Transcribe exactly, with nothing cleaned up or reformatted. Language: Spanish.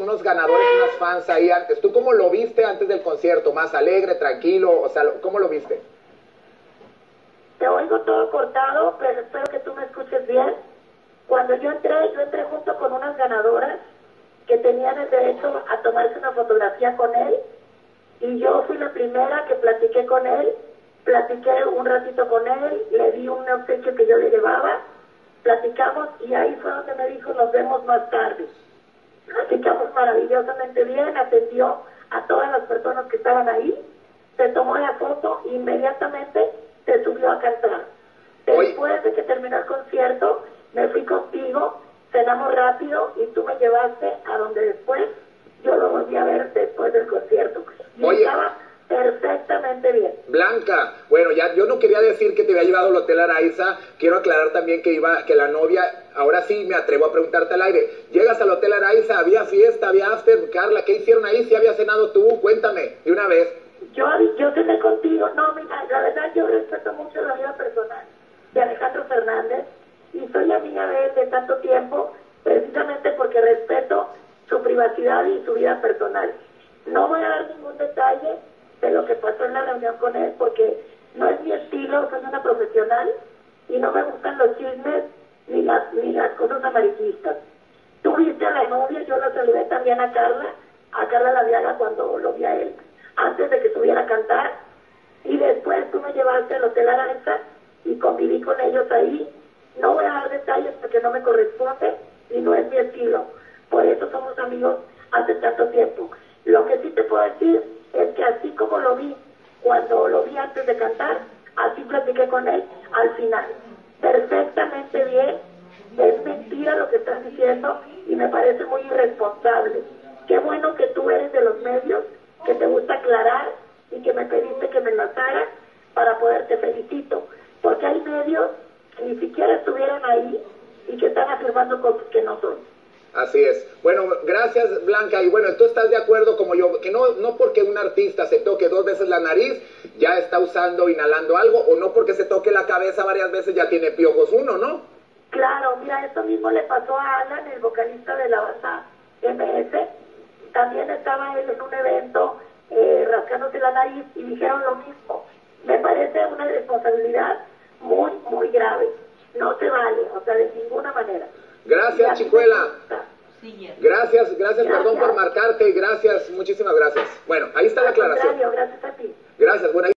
unos ganadores, unas fans ahí antes. ¿Tú cómo lo viste antes del concierto? ¿Más alegre, tranquilo? O sea, ¿cómo lo viste? Te oigo todo cortado, pero espero que tú me escuches bien. Cuando yo entré, yo entré junto con unas ganadoras que tenían el derecho a tomarse una fotografía con él, y yo fui la primera que platiqué con él, platiqué un ratito con él, le di un obsequio que yo le llevaba, platicamos y ahí fue donde me dijo, nos vemos más tarde. Platicamos maravillosamente bien, atendió a todas las personas que estaban ahí, se tomó la foto, inmediatamente se subió a cantar. Después de que terminó el concierto, me fui contigo, cenamos rápido y tú me llevaste a donde después yo lo volví a ver después del concierto. Y Oye, estaba perfectamente bien. Blanca, bueno, ya yo no quería decir que te había llevado al Hotel Araiza, quiero aclarar también que iba, que la novia, ahora sí me atrevo a preguntarte al aire, llegas al Hotel Araiza, había fiesta, había after, Carla, ¿qué hicieron ahí? ¿Si había cenado tú? Cuéntame, de una vez. Yo, yo cené contigo, no, mira, la verdad yo respeto mucho la vida personal de Alejandro Fernández y soy amiga de él de tanto tiempo, precisamente porque respeto su privacidad y su vida personal. No voy a dar ningún detalle de lo que pasó en la reunión con él, porque no es mi estilo, soy una profesional y no me gustan los chismes ni las, ni las cosas amarillistas. Tú viste a la novia, yo la saludé también a Carla, a Carla Laviaga cuando lo vi a él, antes de que subiera a cantar, y después tú me llevaste al Hotel Araiza y conviví con ellos ahí. No voy a dar detalles porque no me corresponde y no es mi estilo, por eso somos amigos hace tanto tiempo. Lo que sí te puedo decir es que así como lo vi cuando lo vi antes de cantar, así platiqué con él al final. Perfectamente bien, es mentira lo que estás diciendo y me parece muy irresponsable. Qué bueno que tú eres de los medios, que te gusta aclarar y que me pediste que me enlazara para poderte felicito, porque hay medios que ni siquiera estuvieron ahí y que están afirmando cosas que no son. Así es. Bueno, gracias, Blanca. Y bueno, ¿tú estás de acuerdo como yo? Que no, no porque un artista se toque dos veces la nariz, ya está usando, inhalando algo, o no porque se toque la cabeza varias veces ya tiene piojos uno, ¿no? Claro, mira, esto mismo le pasó a Alan, el vocalista de la banda M S. También estaba él en un evento eh, rascándose la nariz y dijeron lo mismo. Me parece una responsabilidad muy, muy grave. No se vale, o sea, de ninguna manera. Gracias, Chicuela. Gracias, gracias, gracias, perdón por marcarte, gracias, muchísimas gracias. Bueno, ahí está la aclaración. Gracias a ti. Gracias, bueno.